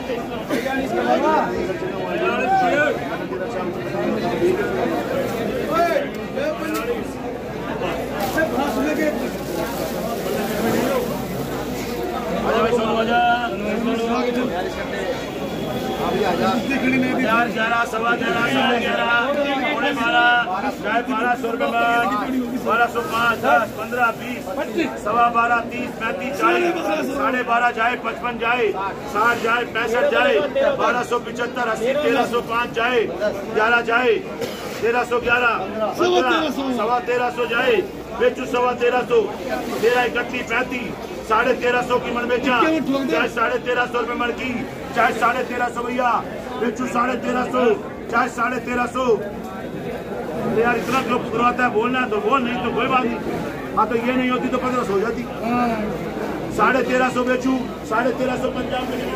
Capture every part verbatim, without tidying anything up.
ग्यारह ग्यारह सवा ग्यारह साढ़े ग्यारह पौने बारह चाहे बारह सौ रुपये में बारह सौ पाँच दस पंद्रह बीस सवा बारह तीस पैंतीस चालीस साढ़े बारह जाए पचपन जाए साठ जाए पैंसठ जाए बारह सौ पिछहत्तर अस्सी तेरह सौ पाँच जाए ग्यारह जाए तेरह सौ ग्यारह पंद्रह सवा तेरह सौ जाए बेचू सवा तेरह सौ तेरह इकतीस पैंतीस साढ़े तेरह सौ की मन बेचा चाहे साढ़े तेरह सौ रुपये मन की चाहे साढ़े तेरह सौ भैया बेचू साढ़े तेरह सौ चाहे साढ़े तेरह सौ। यार इतना क्यों शुरुआत है, बोलना है तो बोल, नहीं तो कोई बात नहीं। हाँ तो ये नहीं होती तो पंद्रह सौ हो जाती। साढ़े तेरह सौ बेचू साढ़े तेरह सौ पंजाब में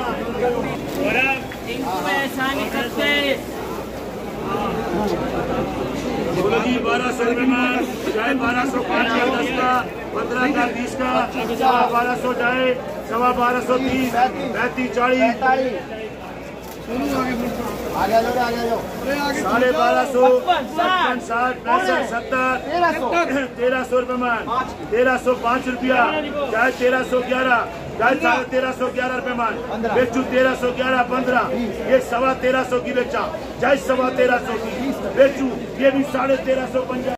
बोलो जी बारह सौ रुपये में चाहे बारह सौ पाँच का दस का पंद्रह का बीस का सवा बारह सौ जाए सवा बारह सौ तीस पैंतीस चालीस साढ़े बारह सौ पचपन साठ पैंसठ सत्तर तेरह सौ रुपये में तेरह सौ पाँच रुपया चाहे तेरह सौ ग्यारह चाहे साढ़े तेरह सौ ग्यारह रुपये में बेचू तेरह सौ ग्यारह पंद्रह ये सवा तेरह सौ की बेचा चाहे सवा तेरह सौ की बेचू ये भी साढ़े तेरह सौ पंजाब।